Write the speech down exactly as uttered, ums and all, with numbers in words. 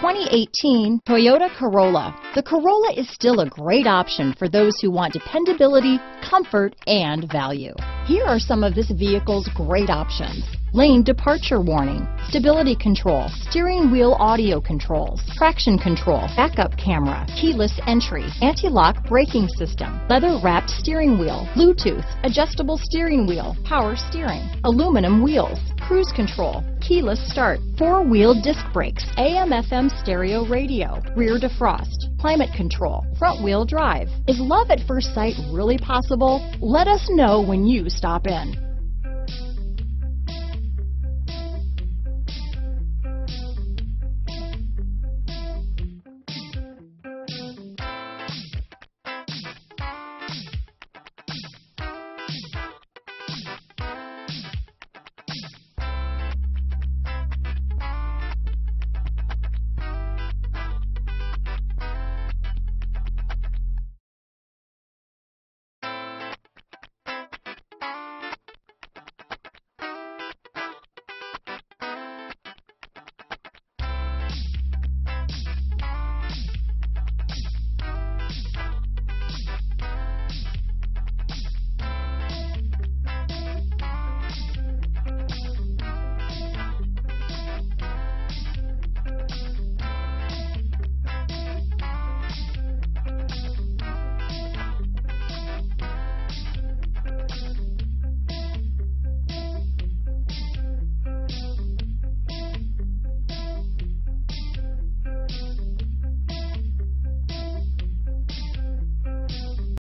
twenty eighteen Toyota Corolla. The Corolla is still a great option for those who want dependability, comfort, and value. Here are some of this vehicle's great options: lane departure warning, stability control, steering wheel audio controls, traction control, backup camera, keyless entry, anti-lock braking system, leather-wrapped steering wheel, Bluetooth, adjustable steering wheel, power steering, aluminum wheels, cruise control, keyless start, four-wheel disc brakes, A M F M stereo radio, rear defrost, climate control, front-wheel drive. Is love at first sight really possible? Let us know when you stop in.